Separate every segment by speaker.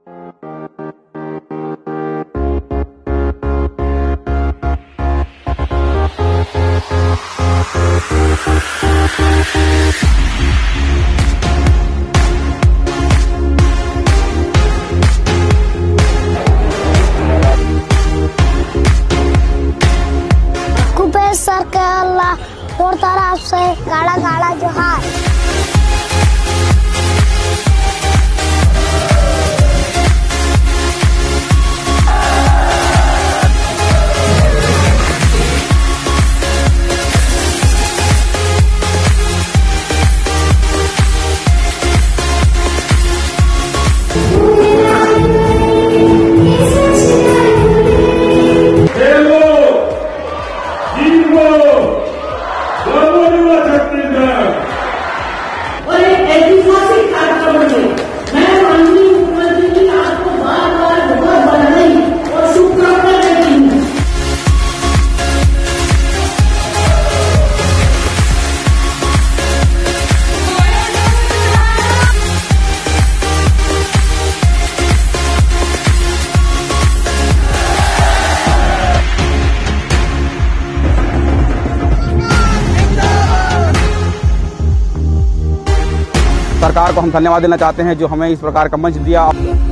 Speaker 1: Sir के अल्लाह और तरफ से गाड़ा गाड़ा जोहार।
Speaker 2: सरकार को हम धन्यवाद देना चाहते हैं जो हमें इस प्रकार का मंच दिया।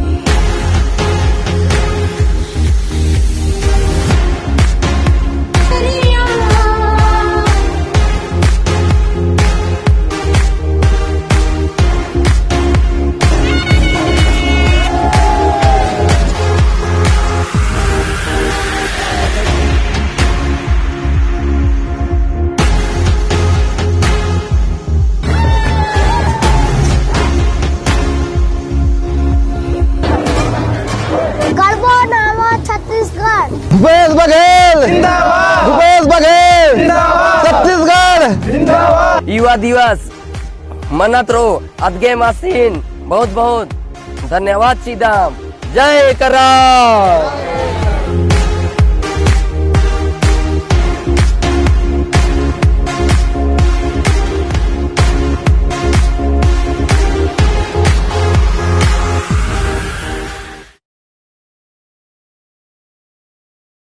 Speaker 3: भूपेश बघेल जिंदाबाद, भूपेश बघेल जिंदाबाद, छत्तीसगढ़ जिंदाबाद।
Speaker 4: युवा दिवस मनात रहो अदगे मासीन बहुत बहुत धन्यवाद सीधाम। जय करा।